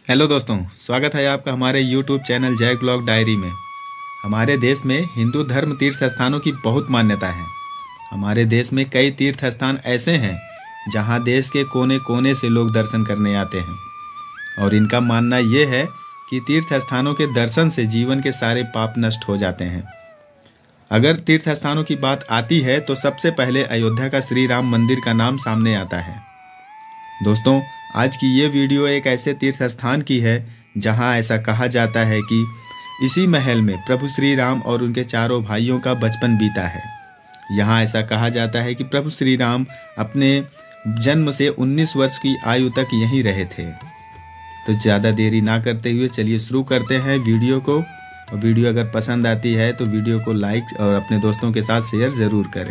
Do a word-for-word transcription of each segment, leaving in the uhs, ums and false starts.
Hello दोस्तों, स्वागत है आपका हमारे YouTube channel Jai blog diary में। हमारे देश में हिंदू धर्म तीर्थ स्थानों की बहुत मान्यता है। हमारे देश में कई तीर्थ स्थान ऐसे हैं जहां देश के कोने कोने से लोग दर्शन करने आते हैं और इनका मानना ये है कि तीर्थ स्थानों के दर्शन से जीवन के सारे पाप नष्ट हो जाते हैं। अगर तीर्थ स्थानों की बात आती है तो सबसे पहले अयोध्या का श्री राम मंदिर का नाम सामने आता है। दोस्तों, आज की ये वीडियो एक ऐसे तीर्थ स्थान की है जहां ऐसा कहा जाता है कि इसी महल में प्रभु श्री राम और उनके चारों भाइयों का बचपन बीता है। यहाँ ऐसा कहा जाता है कि प्रभु श्री राम अपने जन्म से उन्नीस वर्ष की आयु तक यहीं रहे थे। तो ज़्यादा देरी ना करते हुए चलिए शुरू करते हैं वीडियो को। और वीडियो अगर पसंद आती है तो वीडियो को लाइक और अपने दोस्तों के साथ शेयर ज़रूर करें।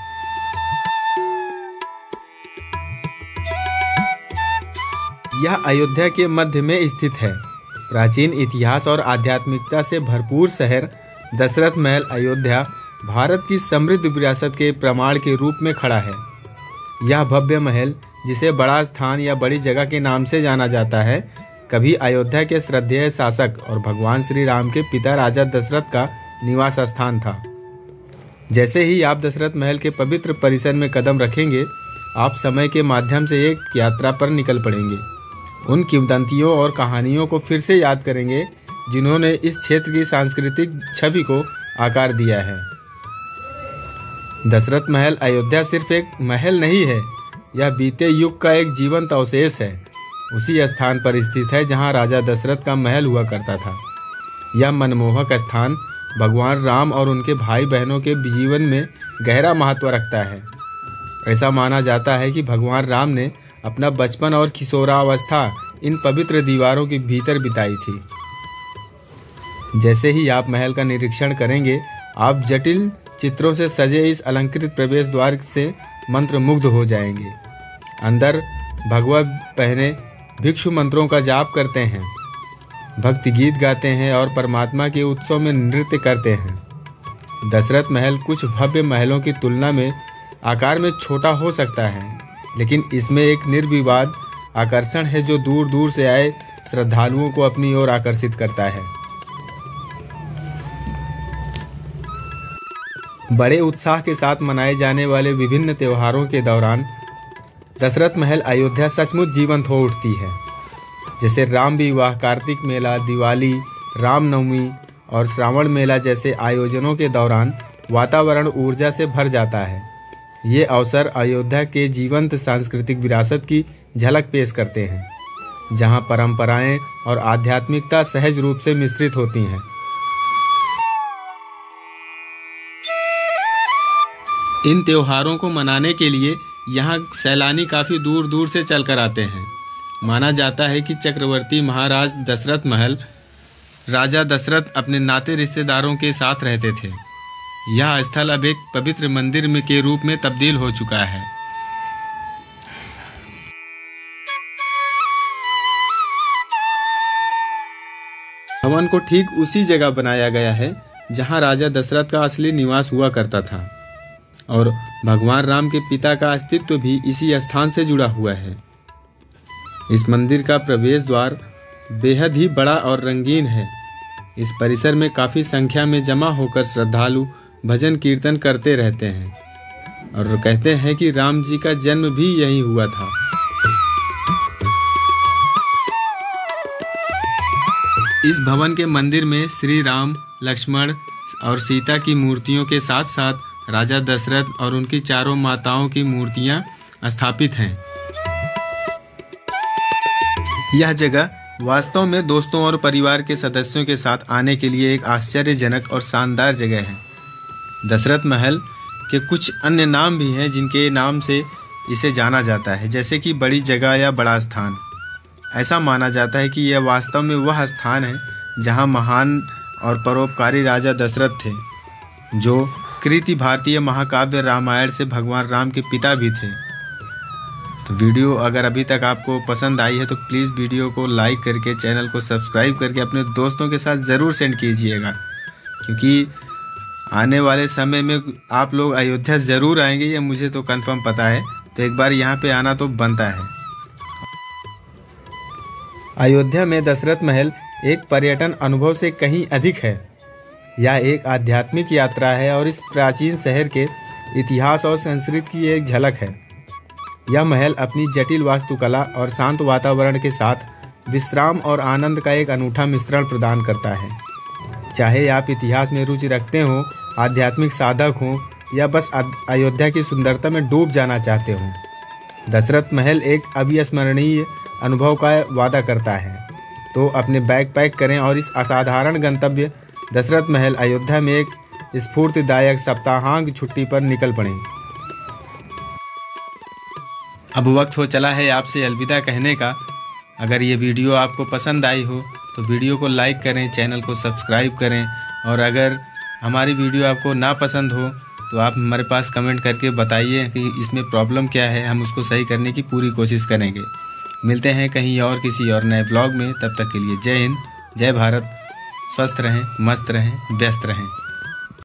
यह अयोध्या के मध्य में स्थित है। प्राचीन इतिहास और आध्यात्मिकता से भरपूर शहर दशरथ महल अयोध्या भारत की समृद्ध विरासत के प्रमाण के रूप में खड़ा है। यह भव्य महल, जिसे बड़ा स्थान या बड़ी जगह के नाम से जाना जाता है, कभी अयोध्या के श्रद्धेय शासक और भगवान श्री राम के पिता राजा दशरथ का निवास स्थान था। जैसे ही आप दशरथ महल के पवित्र परिसर में कदम रखेंगे, आप समय के माध्यम से एक यात्रा पर निकल पड़ेंगे। उन किंवदंतियों और कहानियों को फिर से याद करेंगे जिन्होंने इस क्षेत्र की सांस्कृतिक छवि को आकार दिया है। दशरथ महल अयोध्या सिर्फ एक महल नहीं है, यह बीते युग का एक जीवंत अवशेष है। उसी स्थान पर स्थित है जहां राजा दशरथ का महल हुआ करता था। यह मनमोहक स्थान भगवान राम और उनके भाई बहनों के जीवन में गहरा महत्व रखता है। ऐसा माना जाता है कि भगवान राम ने अपना बचपन और किशोरावस्था इन पवित्र दीवारों के भीतर बिताई थी। जैसे ही आप महल का निरीक्षण करेंगे, आप जटिल चित्रों से सजे इस अलंकृत प्रवेश द्वार से मंत्रमुग्ध हो जाएंगे। अंदर भगवा पहने भिक्षु मंत्रों का जाप करते हैं, भक्ति गीत गाते हैं और परमात्मा के उत्सव में नृत्य करते हैं। दशरथ महल कुछ भव्य महलों की तुलना में आकार में छोटा हो सकता है, लेकिन इसमें एक निर्विवाद आकर्षण है जो दूर दूर से आए श्रद्धालुओं को अपनी ओर आकर्षित करता है। बड़े उत्साह के साथ मनाए जाने वाले विभिन्न त्योहारों के दौरान दशरथ महल अयोध्या सचमुच जीवंत हो उठती है। जैसे राम विवाह, कार्तिक मेला, दिवाली, रामनवमी और श्रावण मेला जैसे आयोजनों के दौरान वातावरण ऊर्जा से भर जाता है। ये अवसर अयोध्या के जीवंत सांस्कृतिक विरासत की झलक पेश करते हैं, जहां परंपराएं और आध्यात्मिकता सहज रूप से मिश्रित होती हैं। इन त्योहारों को मनाने के लिए यहाँ सैलानी काफ़ी दूर दूर से चलकर आते हैं। माना जाता है कि चक्रवर्ती महाराज दशरथ महल राजा दशरथ अपने नाते रिश्तेदारों के साथ रहते थे। यह स्थल अब एक पवित्र मंदिर में के रूप में तब्दील हो चुका है। भवन को ठीक उसी जगह बनाया गया है जहां राजा दशरथ का असली निवास हुआ करता था, और भगवान राम के पिता का अस्तित्व भी इसी स्थान से जुड़ा हुआ है। इस मंदिर का प्रवेश द्वार बेहद ही बड़ा और रंगीन है। इस परिसर में काफ़ी संख्या में जमा होकर श्रद्धालु भजन कीर्तन करते रहते हैं और कहते हैं कि राम जी का जन्म भी यहीं हुआ था। इस भवन के मंदिर में श्री राम, लक्ष्मण और सीता की मूर्तियों के साथ साथ राजा दशरथ और उनकी चारों माताओं की मूर्तियां स्थापित हैं। यह जगह वास्तव में दोस्तों और परिवार के सदस्यों के साथ आने के लिए एक आश्चर्यजनक और शानदार जगह है। दशरथ महल के कुछ अन्य नाम भी हैं जिनके नाम से इसे जाना जाता है, जैसे कि बड़ी जगह या बड़ा स्थान। ऐसा माना जाता है कि यह वास्तव में वह स्थान है जहां महान और परोपकारी राजा दशरथ थे, जो कृति भारतीय महाकाव्य रामायण से भगवान राम के पिता भी थे। तो वीडियो अगर अभी तक आपको पसंद आई है तो प्लीज़ वीडियो को लाइक करके, चैनल को सब्सक्राइब करके अपने दोस्तों के साथ ज़रूर सेंड कीजिएगा, क्योंकि आने वाले समय में आप लोग अयोध्या ज़रूर आएंगे, ये मुझे तो कंफर्म पता है। तो एक बार यहाँ पे आना तो बनता है। अयोध्या में दशरथ महल एक पर्यटन अनुभव से कहीं अधिक है। यह एक आध्यात्मिक यात्रा है और इस प्राचीन शहर के इतिहास और संस्कृति की एक झलक है। यह महल अपनी जटिल वास्तुकला और शांत वातावरण के साथ विश्राम और आनंद का एक अनूठा मिश्रण प्रदान करता है। चाहे आप इतिहास में रुचि रखते हो, आध्यात्मिक साधक हो या बस अयोध्या की सुंदरता में डूब जाना चाहते हो, दशरथ महल एक अविस्मरणीय अनुभव का वादा करता है। तो अपने बैग पैक करें और इस असाधारण गंतव्य दशरथ महल अयोध्या में एक स्फूर्तिदायक सप्ताहांत छुट्टी पर निकल पड़ें। अब वक्त हो चला है आपसे अलविदा कहने का। अगर ये वीडियो आपको पसंद आई हो तो वीडियो को लाइक करें, चैनल को सब्सक्राइब करें, और अगर हमारी वीडियो आपको ना पसंद हो तो आप हमारे पास कमेंट करके बताइए कि इसमें प्रॉब्लम क्या है, हम उसको सही करने की पूरी कोशिश करेंगे। मिलते हैं कहीं और किसी और नए व्लॉग में। तब तक के लिए जय हिंद, जय भारत। स्वस्थ रहें, मस्त रहें, व्यस्त रहें।